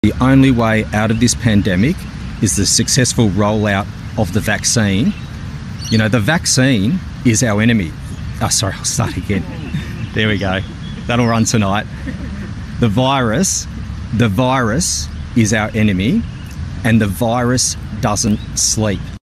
the only way out of this pandemic is the successful rollout of the vaccine. You know, the vaccine is our enemy. Oh, sorry, I'll start again. There we go. That'll run tonight. The virus is our enemy, and the virus doesn't sleep.